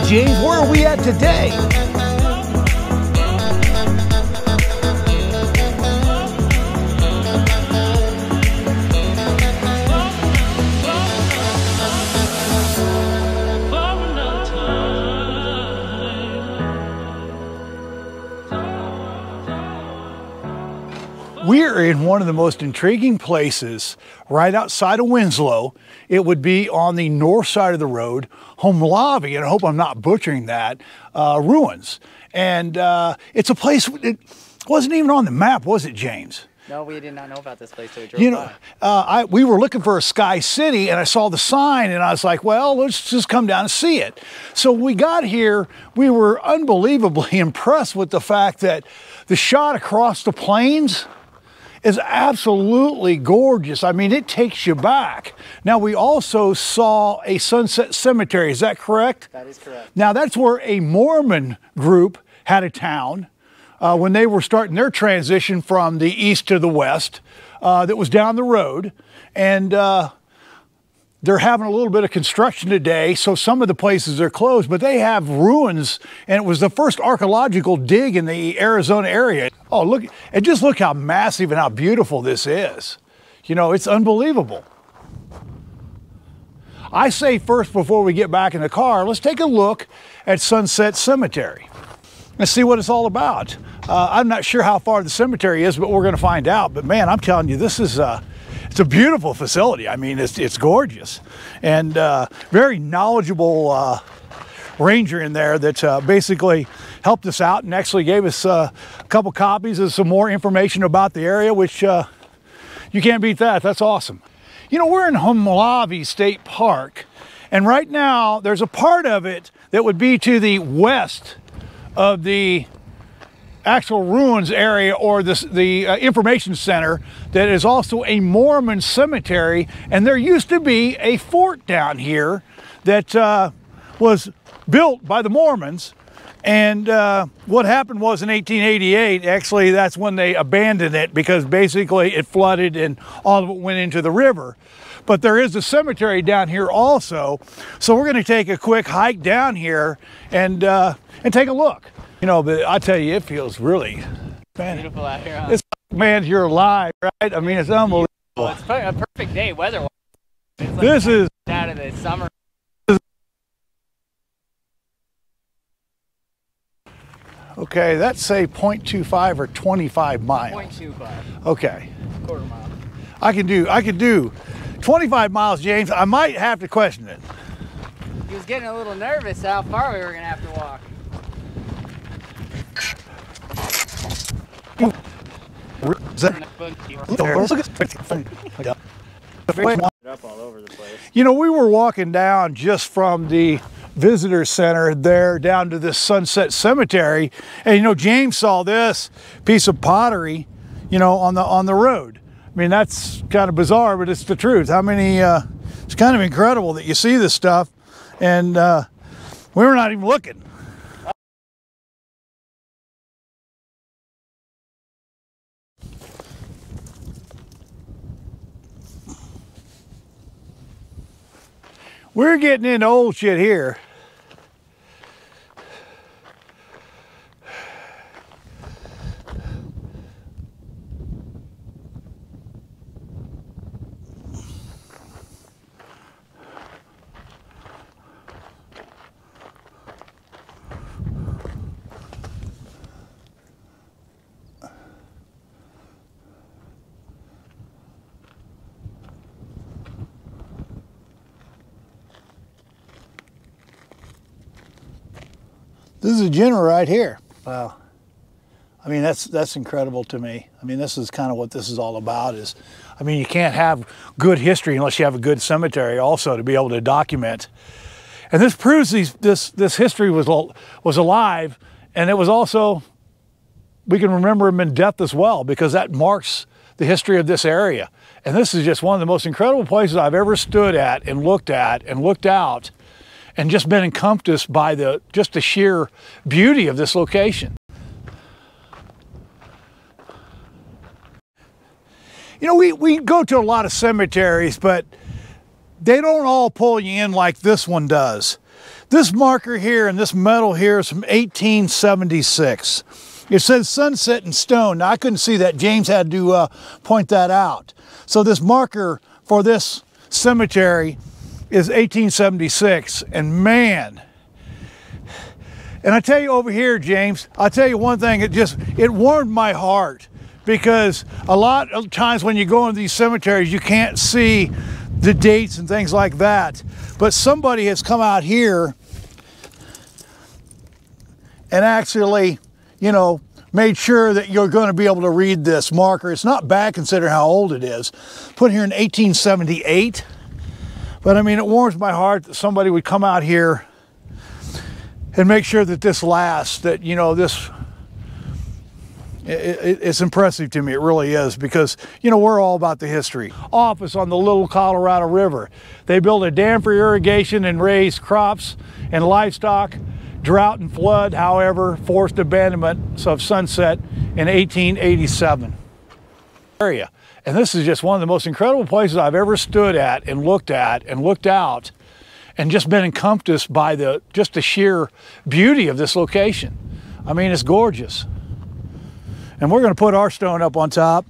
James, where are we at today? We're in one of the most intriguing places right outside of Winslow. It would be on the north side of the road, Homolovi, and I hope I'm not butchering that, ruins. And it's a place, it wasn't even on the map, was it, James? No, we did not know about this place till we drove by. We were looking for a Sky City, and I saw the sign, and I was like, well, let's just come down and see it. So when we got here, we were unbelievably impressed with the fact that the shot across the plains is absolutely gorgeous. I mean, it takes you back. Now, we also saw a sunset cemetery. Is that correct? That is correct. Now, that's where a Mormon group had a town when they were starting their transition from the east to the west. That was down the road. And they're having a little bit of construction today, so some of the places are closed, but they have ruins, and it was the first archaeological dig in the Arizona area. Oh, look, and just look how massive and how beautiful this is. You know, it's unbelievable. I say first, before we get back in the car, let's take a look at Sunset Cemetery and see what it's all about. I'm not sure how far the cemetery is, but we're going to find out. But man, I'm telling you, this is it's a beautiful facility. I mean, it's gorgeous, and very knowledgeable ranger in there that basically helped us out and actually gave us a couple copies of some more information about the area, which you can't beat that. That's awesome. You know, we're in Homolovi State Park, and right now there's a part of it that would be to the west of the actual ruins area, or the information center, that is also a Mormon cemetery. And there used to be a fort down here that was built by the Mormons. And what happened was in 1888, actually that's when they abandoned it, because basically it flooded and all of it went into the river. But there is a cemetery down here also. So we're going to take a quick hike down here and take a look. You know, but I tell you, it feels really, man, beautiful out here, huh? It's, man, you're alive, right? I mean, it's unbelievable. Well, it's a perfect day weather-wise. Like this is out of the summer. Okay, that's say 0.25 or 25 miles. 0.25. Okay. Quarter mile. I can do 25 miles, James. I might have to question it. He was getting a little nervous how far we were going to have to walk. You know, we were walking down just from the visitor center there down to this Sunset Cemetery, and you know, James saw this piece of pottery, you know, on the road. I mean, that's kind of bizarre, but it's the truth. How many? It's kind of incredible that you see this stuff, and we were not even looking. We're getting into old shit here. This is a general right here. Wow. I mean, that's incredible to me. I mean, this is kind of what this is all about. Is, I mean, you can't have good history unless you have a good cemetery also to be able to document. And this proves this history was alive, and it was also, we can remember him in death as well, because that marks the history of this area. And this is just one of the most incredible places I've ever stood at and looked out and just been encompassed by just the sheer beauty of this location. You know, we go to a lot of cemeteries, but they don't all pull you in like this one does. This marker here and this metal here is from 1876. It says sunset in stone. Now, I couldn't see that. James had to point that out. So this marker for this cemetery is 1876. And man, and I tell you over here, James, I'll tell you one thing, it warmed my heart, because a lot of times when you go into these cemeteries, you can't see the dates and things like that. But somebody has come out here and actually, you know, made sure that you're going to be able to read this marker. It's not bad considering how old it is. Put here in 1878. But I mean, it warms my heart that somebody would come out here and make sure that this lasts, that, you know, it's impressive to me. It really is, because, you know, we're all about the history. Office on the Little Colorado River. They built a dam for irrigation and raised crops and livestock. Drought and flood, however, forced abandonment of Sunset in 1887. Area. And this is just one of the most incredible places I've ever stood at and looked out and just been encompassed by just the sheer beauty of this location. I mean, it's gorgeous. And we're going to put our stone up on top.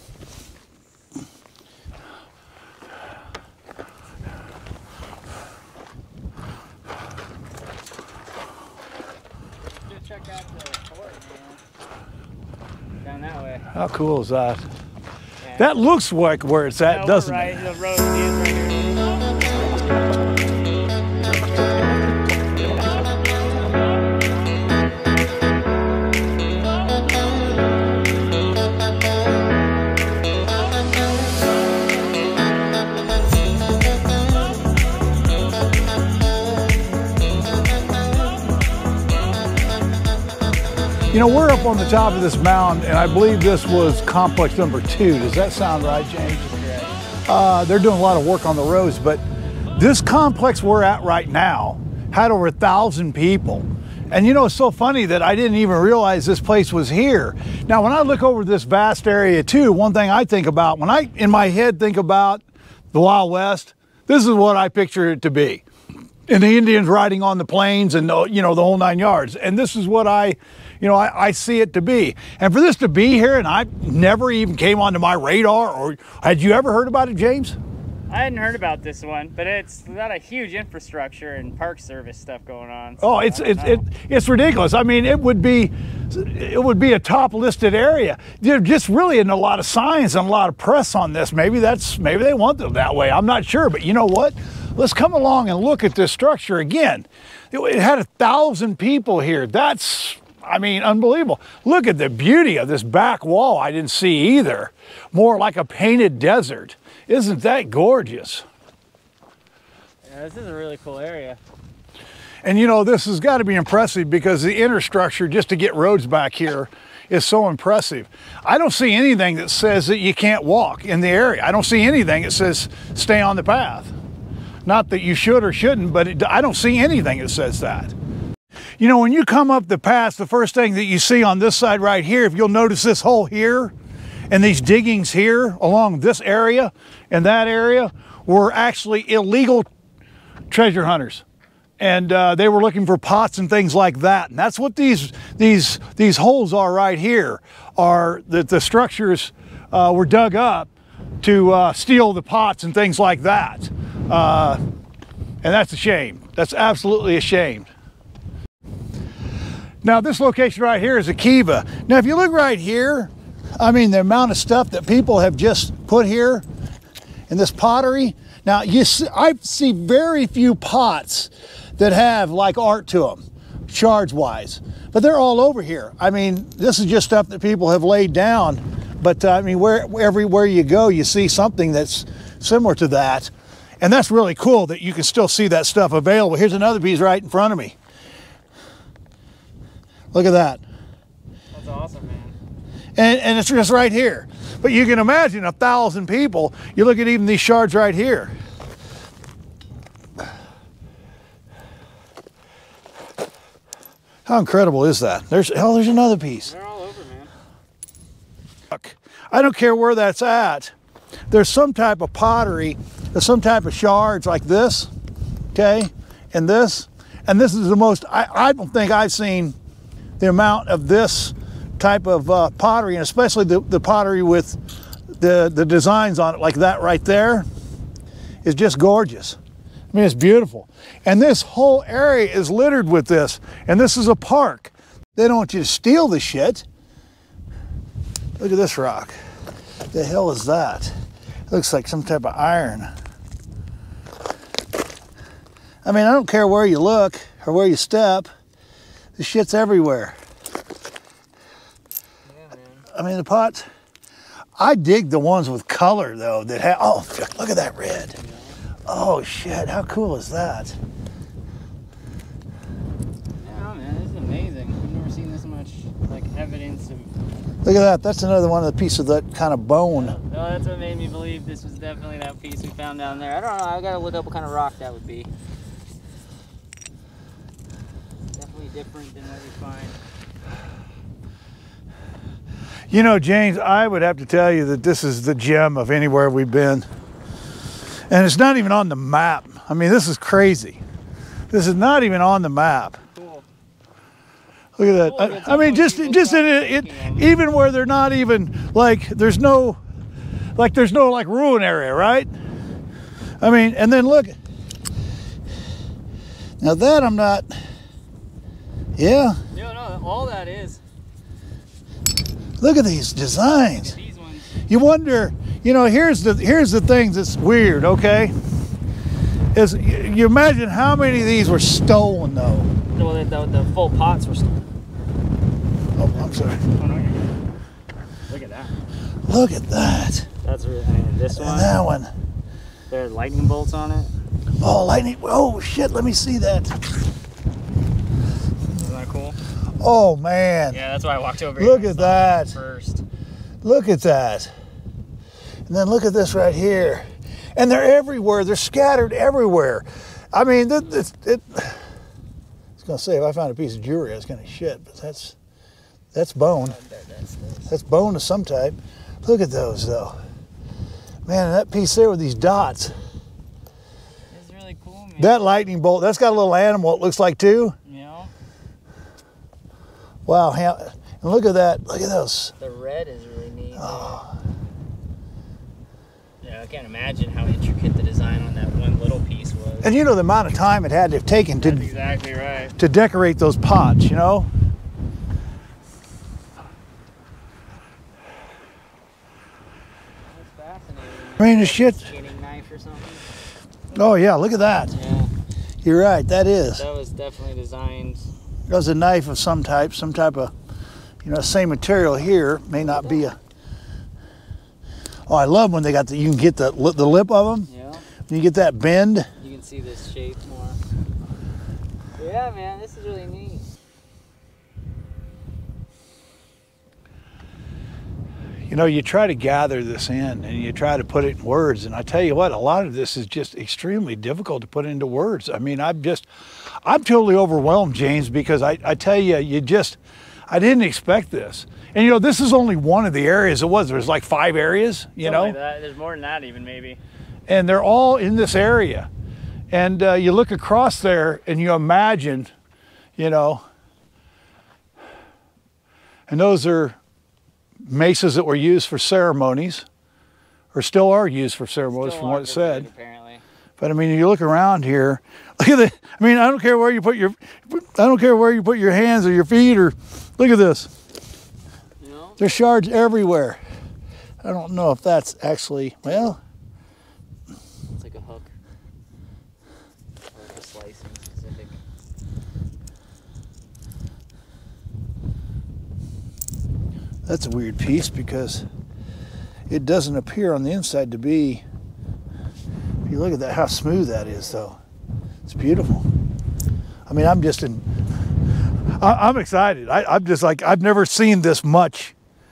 Check out the fort, man. Down that way. How cool is that? Yeah. That looks like where it's at, doesn't right. it? The road is right here. You know, we're up on the top of this mountain, and I believe this was complex number 2. Does that sound right, James? They're doing a lot of work on the roads, but this complex we're at right now had over 1,000 people. And you know, it's so funny that I didn't even realize this place was here. Now, when I look over this vast area too, one thing I think about, when I, in my head, think about the Wild West, this is what I picture it to be. And the Indians riding on the plains and, you know, the whole 9 yards. And this is what I see it to be. And for this to be here, and I never even came onto my radar, or had you ever heard about it, James? I hadn't heard about this one, but it's got a huge infrastructure and park service stuff going on. So it's ridiculous. I mean, it would be a top listed area. There just really isn't a lot of signs and a lot of press on this. Maybe they want it that way. I'm not sure, but you know what? Let's come along and look at this structure again. It had 1,000 people here. That's, I mean, unbelievable. Look at the beauty of this back wall. I didn't see either. More like a painted desert. Isn't that gorgeous? Yeah, this is a really cool area. And you know, this has got to be impressive, because the inner structure, just to get roads back here, is so impressive. I don't see anything that says that you can't walk in the area. I don't see anything that says stay on the path. Not that you should or shouldn't, but I don't see anything that says that. You know, when you come up the pass, the first thing that you see on this side right here, if you'll notice this hole here and these diggings here along this area and that area, were actually illegal treasure hunters. And they were looking for pots and things like that. And that's what these holes are right here, are that the structures were dug up to steal the pots and things like that. And that's a shame. That's absolutely a shame. Now, this location right here is a kiva. Now, if you look right here, I mean, the amount of stuff that people have just put here in this pottery. Now, I see very few pots that have like art to them, shards-wise, but they're all over here. I mean, this is just stuff that people have laid down, but I mean, everywhere you go, you see something that's similar to that. And that's really cool that you can still see that stuff available. Here's another piece right in front of me. Look at that. That's awesome, man. And it's just right here. But you can imagine 1,000 people. You look at even these shards right here. How incredible is that? There's another piece. They're all over, man. Look, I don't care where that's at. There's some type of pottery there's some type of shards like this, okay, and this is the most, I don't think I've seen the amount of this type of pottery, and especially the pottery with the designs on it like that right there is just gorgeous. I mean, it's beautiful. And this whole area is littered with this, and this is a park. They don't want you to steal the shit. Look at this rock. The hell is that? It looks like some type of iron. I mean, I don't care where you look or where you step. The shit's everywhere. Yeah, man. I mean, the pots. I dig the ones with color though that have, oh, look at that red. Oh shit, how cool is that? Yeah, man, this is amazing. I've never seen this much, like, evidence of... Look at that, that's another one of the pieces of that kind of bone. No, that's what made me believe this was definitely that piece we found down there. I don't know, I gotta look up what kind of rock that would be. Definitely different than what we find. You know, James, I would have to tell you that this is the gem of anywhere we've been. And it's not even on the map. I mean, this is crazy. This is not even on the map. Cool. Look at that. Cool, I mean, just in it, even where they're not even, like, there's no like ruin area, right? I mean, and then look. Now that I'm not, yeah. No, all that is. Look at these designs. Look at these ones. You wonder, you know, here's the thing that's weird, okay? Is you imagine how many of these were stolen though? Well, the full pots were stolen. Oh, I'm sorry. Oh, no, you're good. Look at that. Look at that. That's really, I mean, this one. And that one. There are lightning bolts on it. Oh, lightning. Oh, shit. Let me see that. Isn't that cool? Oh, man. Yeah, that's why I walked over here. Look at that. First. Look at that. And then look at this right here. And they're everywhere. They're scattered everywhere. I mean, I was going to say, if I found a piece of jewelry, I was going to shit, but that's bone. That's bone of some type. Look at those, though. Man, that piece there with these dots. It's really cool, man. That lightning bolt, that's got a little animal, it looks like, too. Yeah. Wow. And look at that. Look at those. The red is really neat. Oh. Yeah, I can't imagine how intricate the design on that one little piece was. And you know the amount of time it had to have taken That's exactly right. to decorate those pots, you know? That's fascinating. I mean, the shit. Skinning knife or something. Oh, yeah, look at that. Yeah. You're right, that is. That was definitely designed. That was a knife of some type of, you know, same material here. May not be a. Oh, I love when they got you can get the lip of them. Yeah. You get that bend. You can see this shape more. Yeah, man, this is really neat. You know, you try to gather this in and you try to put it in words. And I tell you what, a lot of this is just extremely difficult to put into words. I mean, I'm totally overwhelmed, James, because I tell you, I didn't expect this. And, you know, this is only one of the areas it was. There's like 5 areas, you know. Like that. There's more than that even, maybe. And they're all in this area. And you look across there and you imagine, you know, and those are mesas that were used for ceremonies, or still are used for ceremonies from what it said. Apparently. But I mean, you look around here, look at that. I mean, I don't care where you put your hands or your feet, or look at this. You know? There's shards everywhere. I don't know if that's actually, well. It's like a hook. Or like a slicing specific. That's a weird piece because it doesn't appear on the inside to be. If you look at that, how smooth that is, though. It's beautiful. I mean, I'm excited. I'm just like, I've never seen this much.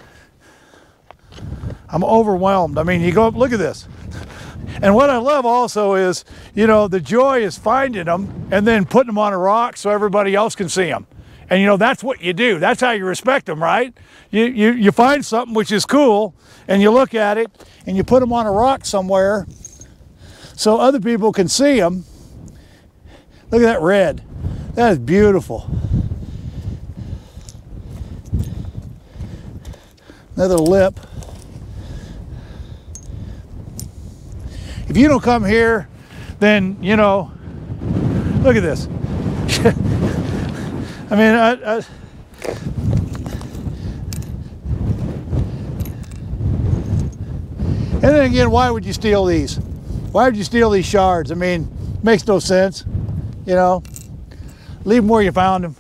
I'm overwhelmed. I mean, you go up, look at this. And what I love also is, you know, the joy is finding them and then putting them on a rock so everybody else can see them. And, you know, that's what you do. That's how you respect them, right? You find something which is cool, and you look at it, and you put them on a rock somewhere so other people can see them. Look at that red. That is beautiful. Another lip. If you don't come here, then, you know, look at this. I mean, and then again, why would you steal these? Why would you steal these shards? I mean, makes no sense, you know. Leave them where you found them.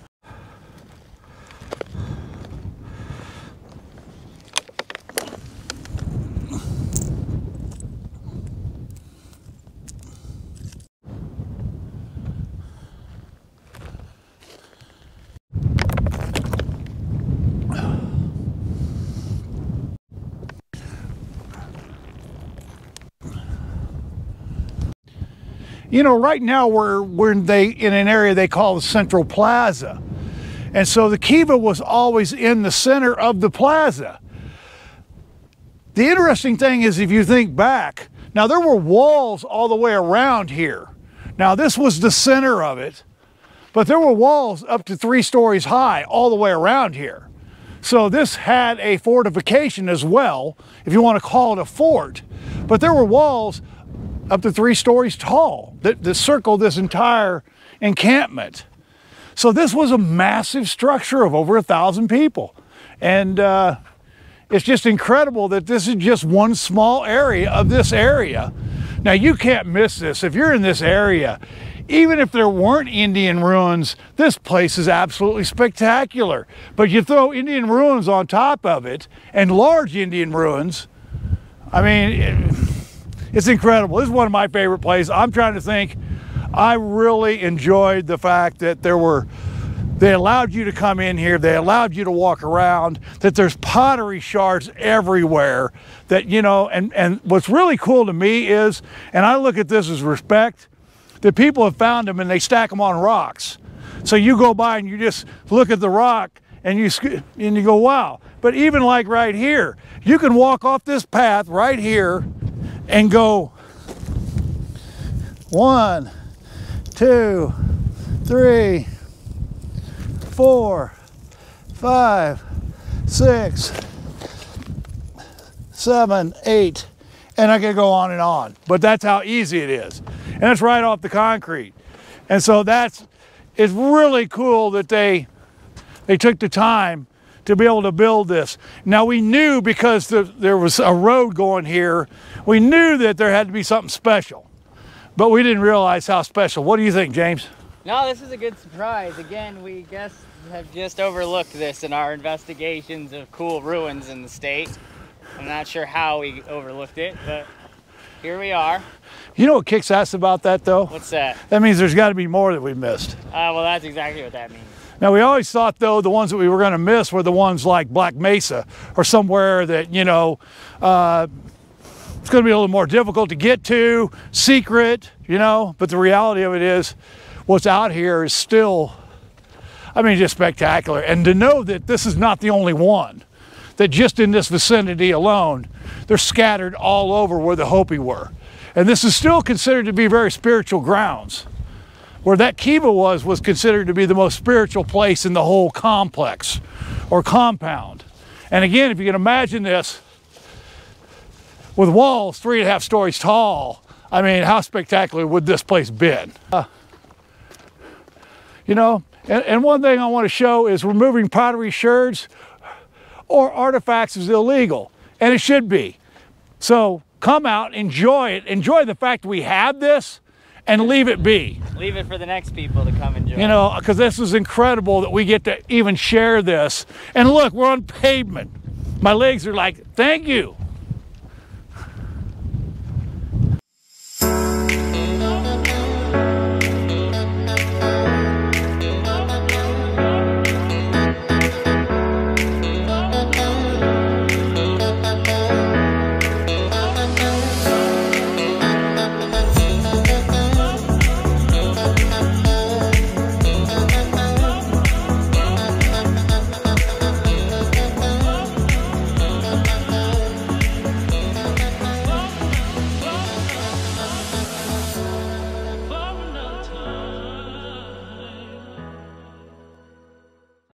You know, right now we're in an area they call the Central Plaza. And so the kiva was always in the center of the plaza. The interesting thing is, if you think back, now there were walls all the way around here. Now this was the center of it, but there were walls up to 3 stories high all the way around here. So this had a fortification as well, if you want to call it a fort. But there were walls up to 3 stories tall that circled this entire encampment. So this was a massive structure of over 1,000 people. And it's just incredible that this is just one small area of this area. Now you can't miss this. If you're in this area, even if there weren't Indian ruins, this place is absolutely spectacular. But you throw Indian ruins on top of it, and large Indian ruins, I mean, it's incredible. This is one of my favorite places. I'm trying to think. I really enjoyed the fact that they allowed you to come in here, they allowed you to walk around, that there's pottery shards everywhere, that, you know, and what's really cool to me is, and I look at this as respect, that people have found them and they stack them on rocks. So you go by and you just look at the rock and you go, wow. But even like right here, you can walk off this path right here and go 1, 2, 3, 4, 5, 6, 7, 8, and I can go on and on. But that's how easy it is. And it's right off the concrete. And so it's really cool that they took the time to be able to build this. Now we knew, because there was a road going here, we knew that there had to be something special, but we didn't realize how special. What do you think, James? No, this is a good surprise. Again, we have just overlooked this in our investigations of cool ruins in the state. I'm not sure how we overlooked it, but here we are. You know what kicks ass about that, though? What's that? That means there's got to be more that we missed. Well, that's exactly what that means. Now, we always thought, though, the ones that we were going to miss were the ones like Black Mesa or somewhere that, you know, it's going to be a little more difficult to get to, secret, you know. But the reality of it is, what's out here is still, I mean, just spectacular. And to know that this is not the only one, that just in this vicinity alone, they're scattered all over where the Hopi were. And this is still considered to be very spiritual grounds. Where that kiva was considered to be the most spiritual place in the whole complex or compound. And again, if you can imagine this with walls 3.5 stories tall, I mean, how spectacular would this place been? You know, and one thing I want to show is removing pottery shards or artifacts is illegal, and it should be. So come out, enjoy it, enjoy the fact we have this, and leave it be. Leave it for the next people to come enjoy. You know, because this is incredible that we get to even share this. And look, we're on pavement. My legs are like, thank you.